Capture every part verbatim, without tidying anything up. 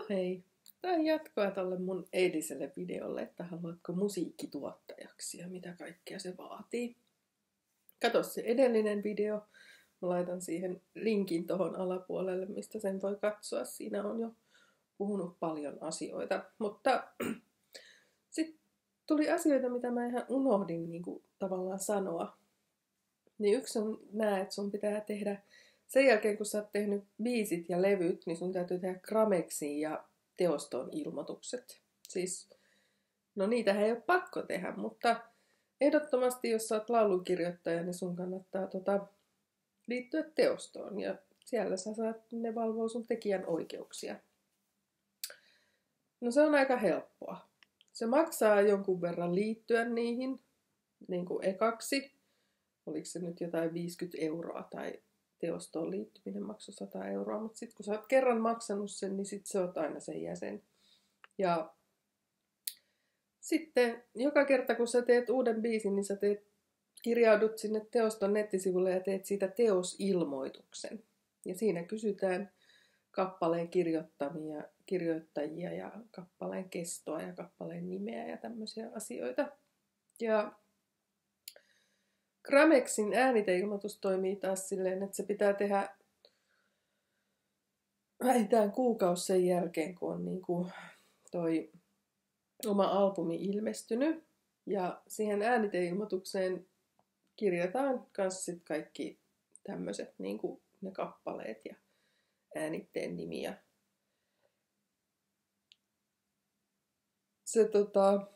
hei, tämä jatkoa tälle mun eiliselle videolle, että haluatko musiikkituottajaksi ja mitä kaikkea se vaatii. Kato se edellinen video, mä laitan siihen linkin tohon alapuolelle, mistä sen voi katsoa. Siinä on jo puhunut paljon asioita, mutta sitten tuli asioita, mitä mä ihan unohdin niin kuin, tavallaan sanoa. Niin yksi on nää, että sun pitää tehdä, sen jälkeen kun sä oot tehnyt biisit ja levyt, niin sun täytyy tehdä Gramexiin ja teostoon ilmoitukset. Siis, no niitähän ei ole pakko tehdä, mutta ehdottomasti jos sä oot laulunkirjoittaja, niin sun kannattaa tota, liittyä teostoon. Ja siellä sä saat, ne valvoo sun tekijän oikeuksia. No se on aika helppoa. Se maksaa jonkun verran liittyä niihin, niin kuin ekaksi. Oliko se nyt jotain viisikymmentä euroa tai teostoon liittyminen maksoi sata euroa. Mutta sitten kun sä oot kerran maksanut sen, niin sit sä oot aina sen jäsen. Ja sitten joka kerta kun sä teet uuden biisin, niin sä teet, kirjaudut sinne teoston nettisivulle ja teet siitä teosilmoituksen. Ja siinä kysytään kappaleen kirjoittamia, kirjoittajia ja kappaleen kestoa ja kappaleen nimeä ja tämmöisiä asioita. Ja Gramexin ääniteilmoitus toimii taas silleen, että se pitää tehdä vähintään kuukausi sen jälkeen, kun on niin kuin toi oma albumi ilmestynyt. Ja siihen ääniteilmoitukseen kirjataan myös sit kaikki tämmöiset niin kuin ne kappaleet ja äänitteen nimiä. Se tota,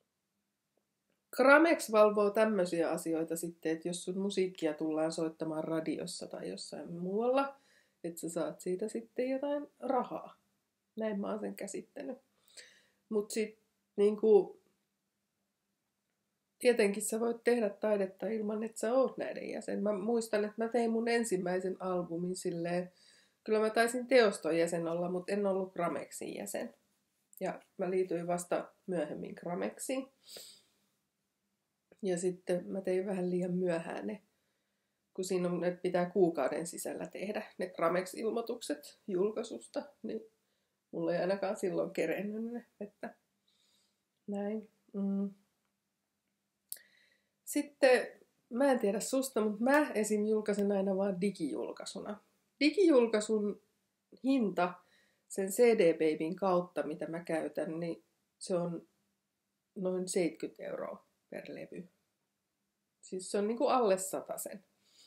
Gramex valvoo tämmöisiä asioita sitten, että jos sun musiikkia tullaan soittamaan radiossa tai jossain muualla, että sä saat siitä sitten jotain rahaa. Näin mä oon sen käsittänyt. Mut sit niinku, tietenkin sä voit tehdä taidetta ilman, että sä oot näiden jäsen. Mä muistan, että mä tein mun ensimmäisen albumin silleen, kyllä mä taisin teoston jäsen olla, mutta en ollut Gramexin jäsen. Ja mä liityin vasta myöhemmin Gramexiin. Ja sitten mä tein vähän liian myöhään ne, kun siinä on, että pitää kuukauden sisällä tehdä ne Gramex-ilmoitukset julkaisusta, niin mulla ei ainakaan silloin kerennyt ne, että näin. Mm. Sitten, mä en tiedä susta, mutta mä esim. Julkaisen aina vaan digijulkaisuna. Digijulkaisun hinta sen C D-Babyn kautta, mitä mä käytän, niin se on noin seitsemänkymmentä euroa per levy. Siis se on niinku alle satasen.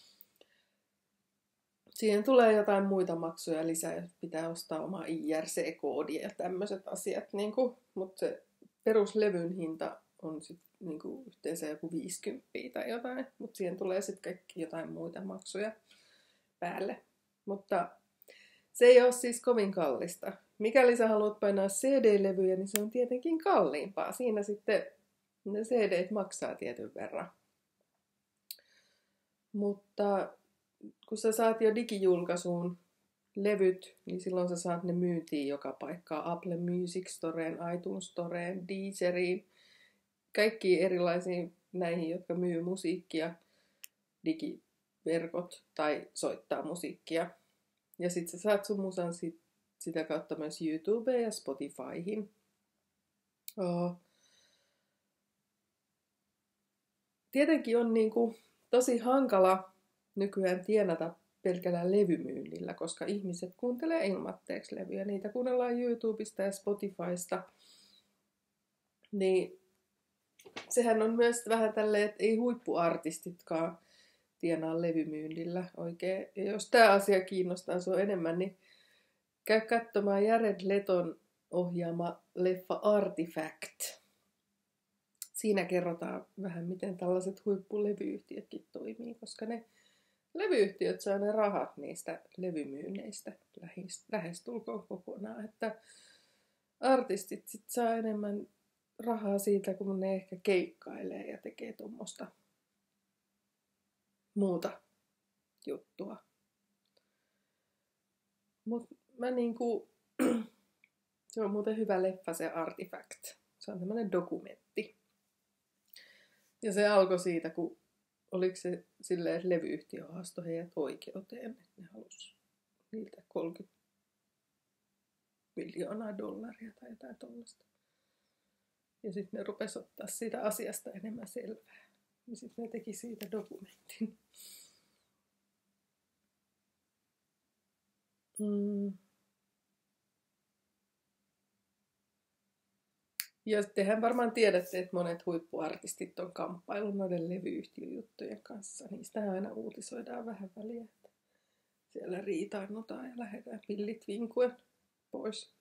Siihen tulee jotain muita maksuja lisää, jos pitää ostaa oma I R C-koodia ja tämmöiset asiat. Niinku, mutta se peruslevyn hinta on sit niinku yhteensä joku viisikymmentä tai jotain. Mutta siihen tulee sitten kaikki jotain muita maksuja päälle. Mutta se ei ole siis kovin kallista. Mikäli sä haluat painaa C D-levyjä, niin se on tietenkin kalliimpaa. Siinä sitten ne C D:t maksaa tietyn verran. Mutta kun sä saat jo digijulkaisuun levyt, niin silloin sä saat ne myyntiin joka paikkaan. Apple Music Storeen, iTunes Storeen, Deezeriin. Kaikkiin erilaisiin näihin, jotka myy musiikkia, digiverkot tai soittaa musiikkia. Ja sit sä saat sun musan sit, sitä kautta myös YouTubeen ja Spotifyhin. Oh. Tietenkin on niinku tosi hankala nykyään tienata pelkällä levymyynnillä, koska ihmiset kuuntelee ilmatteeksi levyjä. Niitä kuunnellaan YouTubesta ja Spotifysta. Niin sehän on myös vähän tälleen, että ei huippuartistitkaan tienaa levymyynnillä oikein. Ja jos tämä asia kiinnostaa sinua enemmän, niin käy katsomaan Jared Leton ohjaama leffa Artifact. Siinä kerrotaan vähän, miten tällaiset huippulevyyhtiötkin toimii, koska ne levyyhtiöt saa ne rahat niistä levymyynneistä lähestulkoon kokonaan. Että artistit sit saa enemmän rahaa siitä, kun ne ehkä keikkailee ja tekee tuommoista muuta juttua. Mut mä niinku, se on muuten hyvä leffa se Artifact. Se on tämmönen dokumentti. Ja se alkoi siitä, kun oliko se silleen, että levyyhtiö haastoi heidät oikeuteen, että ne halusi niiltä kolmekymmentä miljoonaa dollaria tai jotain tollaista. Ja sitten ne rupesi ottaa siitä asiasta enemmän selvää. Ja sitten ne teki siitä dokumentin. Mm. Ja tehän varmaan tiedätte, että monet huippuartistit on kamppaillut noiden levyyhtiöjuttujen kanssa. Niistähän aina uutisoidaan vähän väliä, että siellä riitaannutaan ja lähdetään pillit vinkuen pois.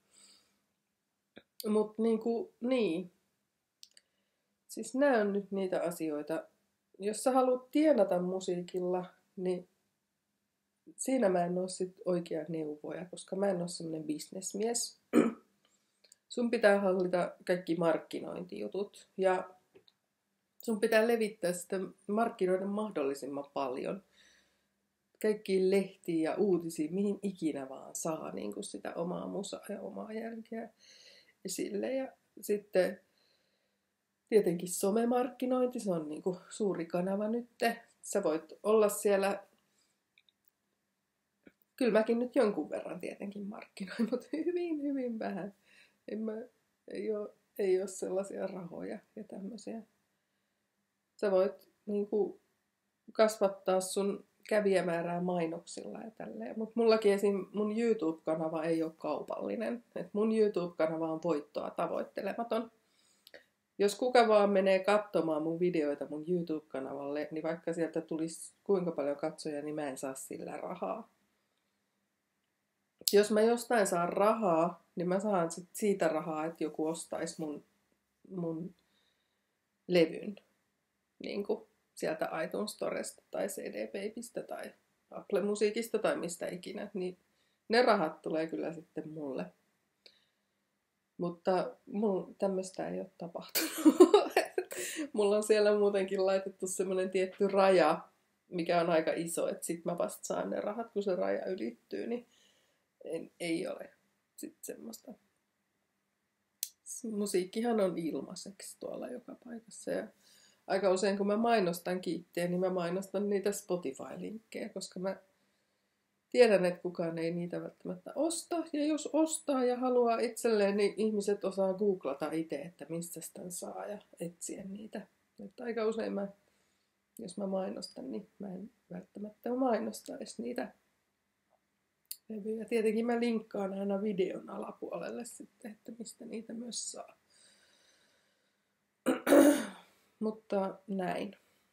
Mutta niinku, niin. Siis nämä on nyt niitä asioita. Jos sä haluat tienata musiikilla, niin siinä mä en ole sit oikea neuvoja, koska mä en ole semmoinen bisnesmies. Sun pitää hallita kaikki markkinointijutut ja sun pitää levittää sitä markkinoida mahdollisimman paljon. Kaikkiin lehtiin ja uutisiin, mihin ikinä vaan saa niin kuin sitä omaa musaa ja omaa jälkeä esille. Ja sitten tietenkin somemarkkinointi, se on niin kuin suuri kanava nyt. Sä voit olla siellä, kyllä mäkin nyt jonkun verran tietenkin markkinoin, mutta hyvin, hyvin vähän. En mä, ei, ole, ei ole sellaisia rahoja ja tämmöisiä. Sä voit niin kuin kasvattaa sun kävijämäärää mainoksilla ja tälleen. Mutta mullakin esim. Mun YouTube-kanava ei ole kaupallinen. Et mun YouTube-kanava on voittoa tavoittelematon. Jos kuka vaan menee katsomaan mun videoita mun YouTube-kanavalle, niin vaikka sieltä tulisi kuinka paljon katsoja, niin mä en saa sillä rahaa. Jos mä jostain saan rahaa, niin mä saan sit siitä rahaa, että joku ostaisi mun, mun levyn. Niin kuin sieltä iTunes Storesta tai C D Babystä tai Apple Musiikista tai mistä ikinä. Niin ne rahat tulee kyllä sitten mulle. Mutta mulla tämmöistä ei ole tapahtunut. Mulla on siellä muutenkin laitettu semmoinen tietty raja, mikä on aika iso, että sit mä vasta saan ne rahat, kun se raja ylittyy, niin en, ei ole sitten semmoista. Musiikkihan on ilmaiseksi tuolla joka paikassa. Ja aika usein kun mä mainostan kiittejä, niin mä mainostan niitä Spotify-linkkejä, koska mä tiedän, että kukaan ei niitä välttämättä osta. Ja jos ostaa ja haluaa itselleen, niin ihmiset osaa googlata itse, että mistä sitä saa ja etsiä niitä. Että aika usein mä, jos mä mainostan, niin mä en välttämättä mainosta edes niitä levyjä. Tietenkin mä linkkaan aina videon alapuolelle sitten, että mistä niitä myös saa. Mutta näin.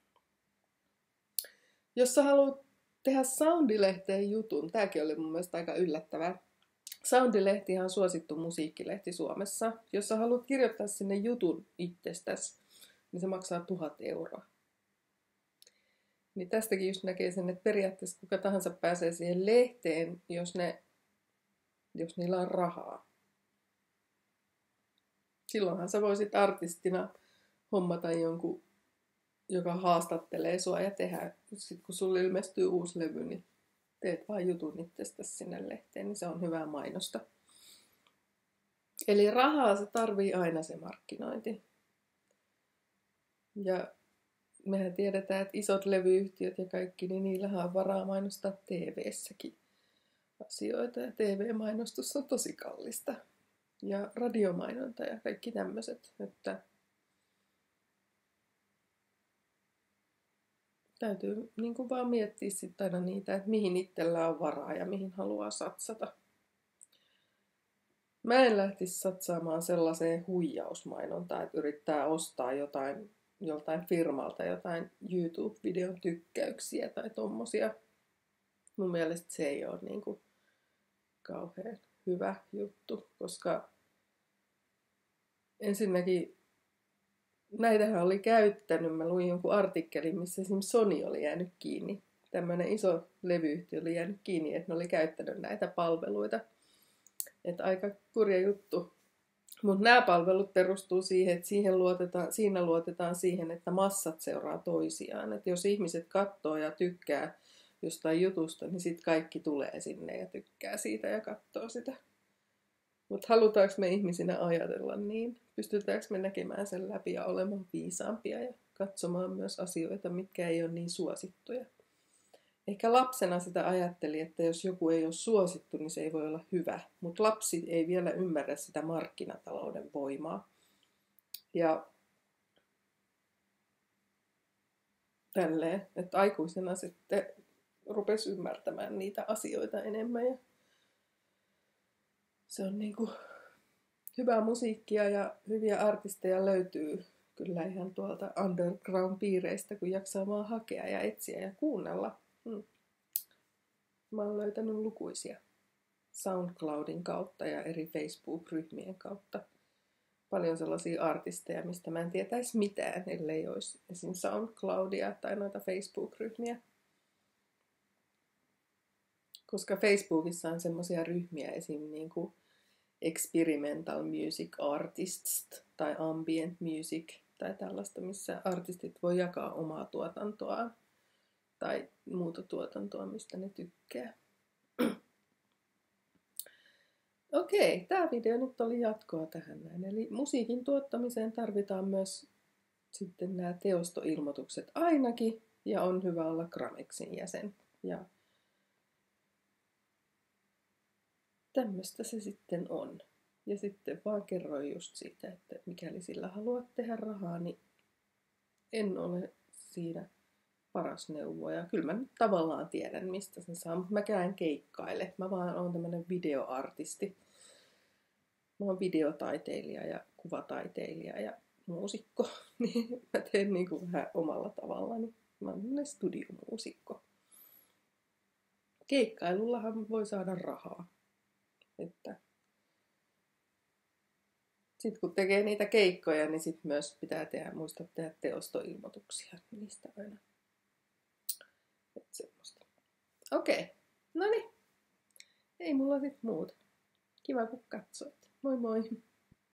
Jos sä haluat tehdä Soundilehteen jutun, tääkin oli mun mielestä aika yllättävää. Soundilehtihan on suosittu musiikkilehti Suomessa. Jos sä haluat kirjoittaa sinne jutun itsestäsi, niin se maksaa tuhat euroa. Niin tästäkin just näkee sen, että periaatteessa kuka tahansa pääsee siihen lehteen, jos, ne, jos niillä on rahaa. Silloinhan sä voisit artistina hommata jonkun, joka haastattelee sua ja tehdä. Sitten kun sulle ilmestyy uusi levy, niin teet vaan jutun itsestäsi sinne lehteen, niin se on hyvää mainosta. Eli rahaa se tarvii aina se markkinointi. Ja mehän tiedetään, että isot levyyhtiöt ja kaikki, niin niillähän on varaa mainostaa T V:ssäkin asioita. Ja T V-mainostus on tosi kallista. Ja radiomainonta ja kaikki tämmöiset. Että täytyy niin kuin vaan miettiä sitten aina niitä, että mihin itsellä on varaa ja mihin haluaa satsata. Mä en lähtisi satsaamaan sellaiseen huijausmainontaan, että yrittää ostaa jotain joltain firmalta jotain YouTube-videon tykkäyksiä tai tommosia. Mun mielestä se ei ole niin kuin kauhean hyvä juttu, koska ensinnäkin näitähän oli käyttänyt. Mä luin jonkun artikkelin, missä esimerkiksi Sony oli jäänyt kiinni. Tämmöinen iso levyyhtiö oli jäänyt kiinni, että ne oli käyttänyt näitä palveluita. Että aika kurja juttu. Mutta nämä palvelut perustuu siihen, että siihen luotetaan, siinä luotetaan siihen, että massat seuraa toisiaan. Että jos ihmiset katsoo ja tykkää jostain jutusta, niin sitten kaikki tulee sinne ja tykkää siitä ja katsoo sitä. Mutta halutaanko me ihmisinä ajatella niin? Pystytäänkö me näkemään sen läpi ja olemaan viisaampia ja katsomaan myös asioita, mitkä ei ole niin suosittuja? Ehkä lapsena sitä ajatteli, että jos joku ei ole suosittu, niin se ei voi olla hyvä. Mutta lapsi ei vielä ymmärrä sitä markkinatalouden voimaa. Ja tälleen, että aikuisena sitten rupesi ymmärtämään niitä asioita enemmän. Ja se on niinku hyvää musiikkia ja hyviä artisteja löytyy kyllä ihan tuolta underground-piireistä, kun jaksaa vaan hakea ja etsiä ja kuunnella. Hmm. Mä oon löytänyt lukuisia SoundCloudin kautta ja eri Facebook-ryhmien kautta. Paljon sellaisia artisteja, mistä mä en tietäisi mitään, ellei olisi esim. SoundCloudia tai noita Facebook-ryhmiä. Koska Facebookissa on semmoisia ryhmiä esim. Niin kuin experimental music artists tai ambient music tai tällaista, missä artistit voi jakaa omaa tuotantoaan tai muuta tuotantoa, mistä ne tykkää. Okei, tämä video nyt oli jatkoa tähän näin. Eli musiikin tuottamiseen tarvitaan myös sitten nämä teostoilmoitukset ainakin, ja on hyvä olla Gramexin jäsen. Ja tämmöistä se sitten on. Ja sitten vaan kerroin just siitä, että mikäli sillä haluat tehdä rahaa, niin en ole siinä paras neuvoja. Kyllä mä nyt tavallaan tiedän, mistä sen saa, mutta mäkään keikkaile. Mä vaan oon tämmönen videoartisti. Mä oon videotaiteilija ja kuvataiteilija ja muusikko. Niin mä teen niinku vähän omalla tavallani. Mä oon tämmönen studiomuusikko. Keikkailullahan voi saada rahaa. Että sitten kun tekee niitä keikkoja, niin sit myös pitää tehdä, muistaa tehdä teostoilmoituksia niistä aina. Että semmoista. Okei, no niin. Ei mulla sit muuta. Kiva kun katsoit. Moi moi!